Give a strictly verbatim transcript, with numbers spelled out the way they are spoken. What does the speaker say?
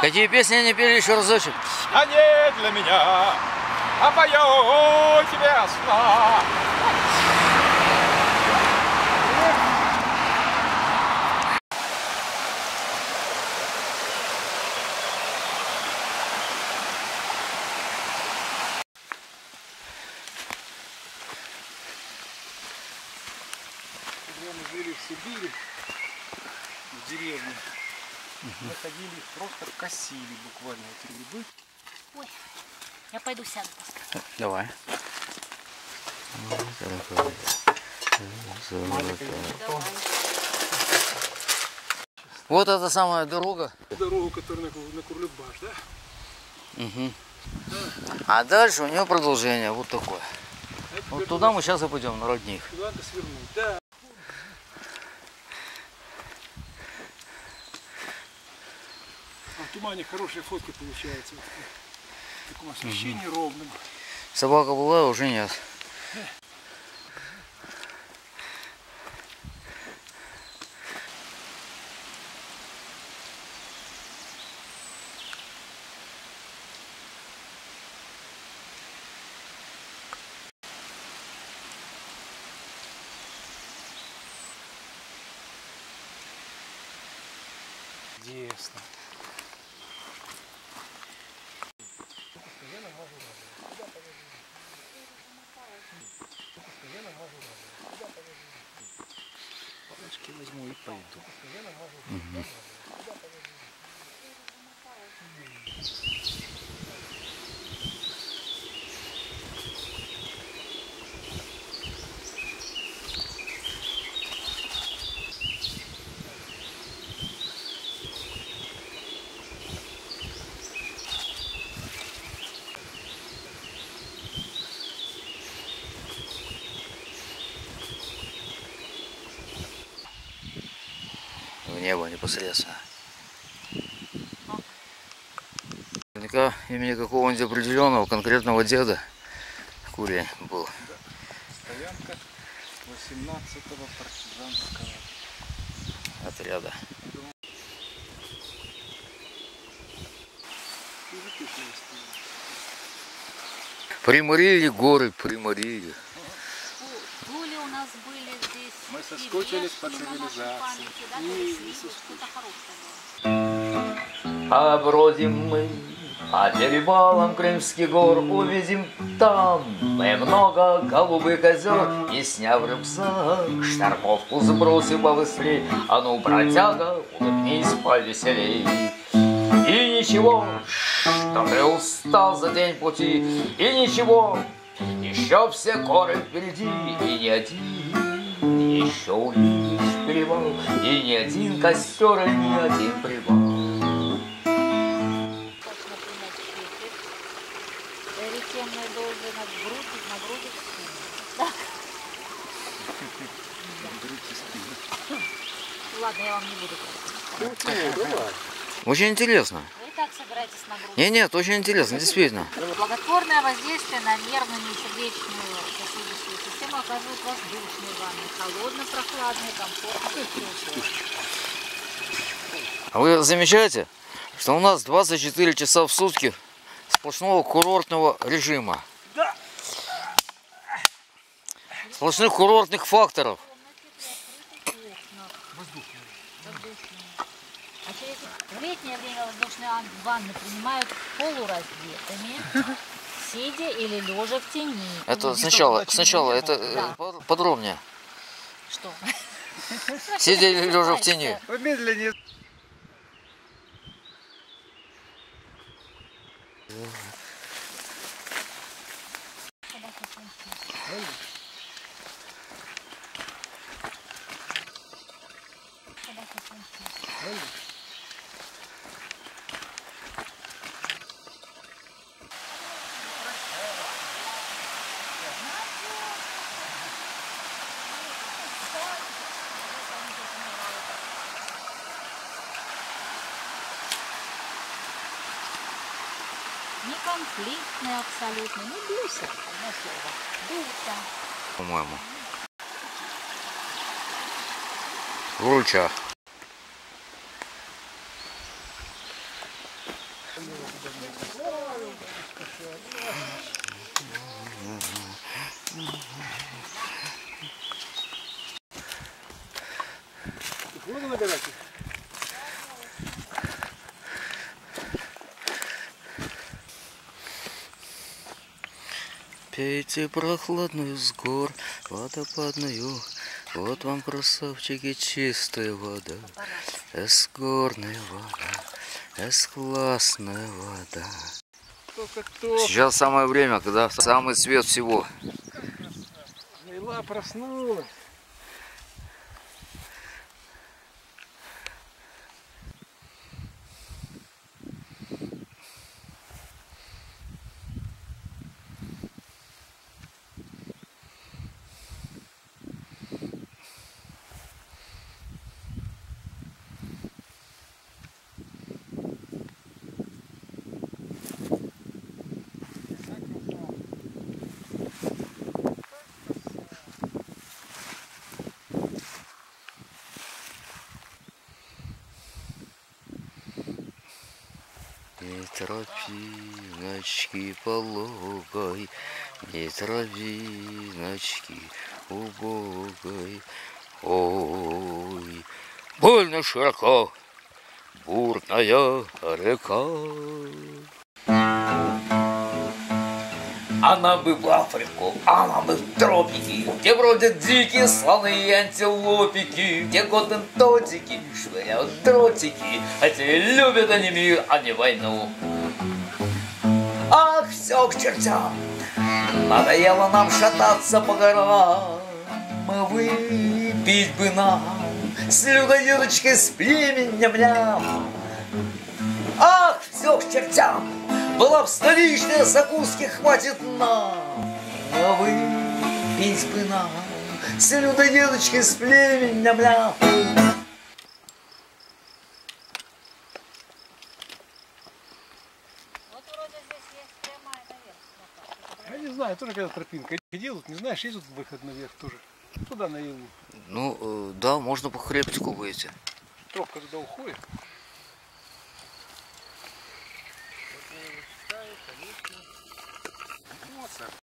Какие песни они пели еще разочек? А не для меня, а пою тебе сна. Когда мы жили в Сибири, в деревне, Угу. мы ходили, просто косили буквально эти грибы. Ой, я пойду сяду. Давай. Вот эта самая дорога. Дорогу, которая на Курлюкбаш, да? Угу. А дальше у нее продолжение вот такое. Вот туда мы сейчас и пойдем, на родник. Надо свернуть, да. А в тумане хорошие фотки получаются. В таком освещении угу. ровном. Собака была, уже нет. Чудесно. Палочки возьму и пойду. Угу. В небо непосредственно. Наверняка имени какого-нибудь определенного конкретного деда Курень был. Стоянка восемнадцатого партизанского Отряда. Приморили горы, приморили. Были у нас были здесь. Мы соскучились по цивилизации. А бродим мы по перевалам Крымских гор, увидим там мы много голубых озер. И сняв рюкзак, штормовку сбросив повыслей, а ну, бродяга, улыбнись повеселей. И ничего, что ты устал за день пути, и ничего, еще все горы впереди, и не один, еще увидишь перевал, и ни один костер, и ни один привал. Ретемной дозы нагрузить, нагрузить спину. Ладно, я вам не буду говорить. Очень интересно. Вы и так собираетесь нагрузить. Нет, нет, очень интересно, действительно. Благотворное воздействие на нервную и сердечную сосудистую систему оказывают воздушные ванны. Холодно-прохладные, комфортные и теплые. А вы замечаете, что у нас двадцать четыре часа в сутки сплошного курортного режима? Да. Сплошных курортных факторов. А через в летнее время воздушные ванны принимают полураздетыми, сидя или лежа в тени. Это сначала, сначала, это да. Подробнее. Что? Сидя или лежа в тени. Медленнее. Не конфликтный абсолютно, ну дуся, одно слово, дуся. По-моему. Круче. Воду набирать? Пейте прохладную с гор, водопадную. Вот вам, красавчики, чистая вода. Эскорная вода, эс-классная вода. Только-только. Сейчас самое время, когда самый цвет всего. Лейла проснулась. Не тропиночки пологой, не тропиночки убогой. Ой, больно широко бурная река. Она бы в Африку, она бы в тропики, где бродят дикие слоны и антилопики, где готентотики швыряют дротики, хотя и любят они мир, а не войну. Ах, все к чертям, надоело нам шататься по горам, выпить бы нам с людоедочкой с племенем ням. Ах, все к чертям, была б столичная, закуски хватит нам, а выпить бы нам с людоедочкой с племенем ням. Вот вроде здесь есть прямая наверх. Я не знаю, тоже когда тропинка делают, не знаешь, есть тут выход наверх тоже. Туда на Илу. Ну, э, да, можно по хребтику выйти. Тропка туда уходит.